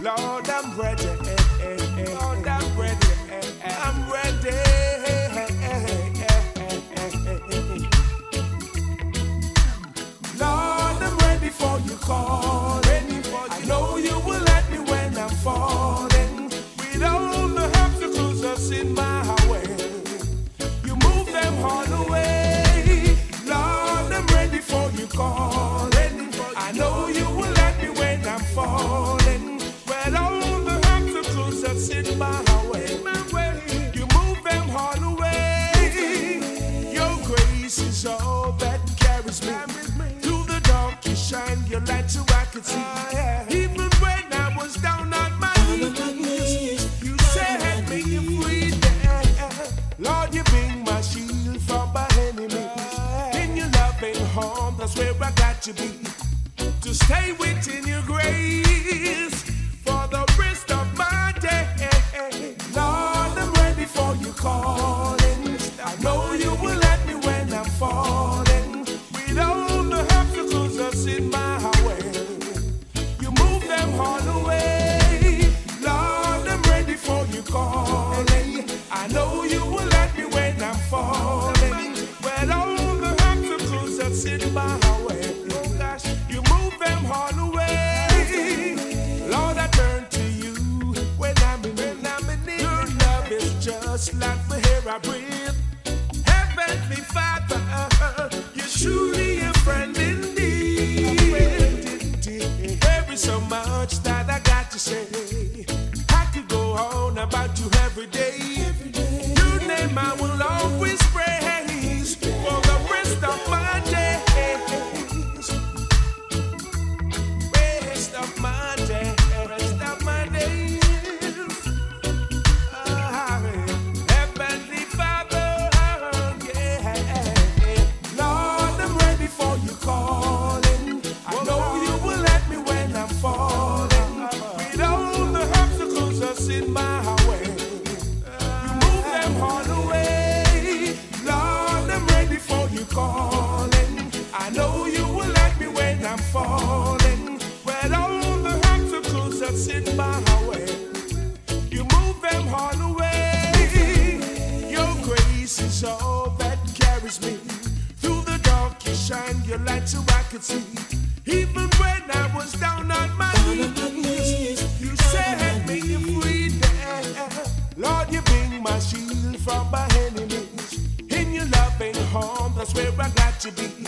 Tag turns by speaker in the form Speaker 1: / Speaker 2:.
Speaker 1: Lord, I'm ready. Lord, I'm ready. I'm ready. Lord, I'm ready for you calling. I know you will let me when I'm falling. With all the obstacles that's in my way, you move them all away. Lord, I'm ready for you calling. I know you will let me when I'm falling. With all the obstacles that's in my way, you move them all away. Your grace is all that carries me. Through the dark you shine your light so I can see. Even when I was down on my knees, you set me free there. Lord, you bring my shield from my enemies. In your loving home, that's where I got to be. To stay within your grace for the rest of my day. Lord, I'm ready for you calling. I know you will let me when I'm falling. With all the obstacles that's in my way, you move them all away. Lord, I'm ready for you calling. I know you will let me when I'm falling. With all the obstacles that's in my way, you move them all away. Lord, I turn to you when I'm in need. Your love is just like the air I breathe. Heavenly Father, you're truly a friend indeed. There is so much that I got to say. I could go on about you every day. Your name I will always praise for the rest of my days. Rest of my days. Rest of my days. Heavenly Father, yeah. Lord, I'm ready for you calling. I know you will let me when I'm falling. With all the obstacles that's in my way, you move them all away. Lord, I'm ready for you calling. I know you will let me when I'm falling. With all the obstacles that's in my way, you move them all away. Your grace is all that carries me. Through the dark you shine your light so I could see. Even when I was down on my knees, you set me free there. Lord, you bring my shield from my enemies. In your loving home, that's where I got to be.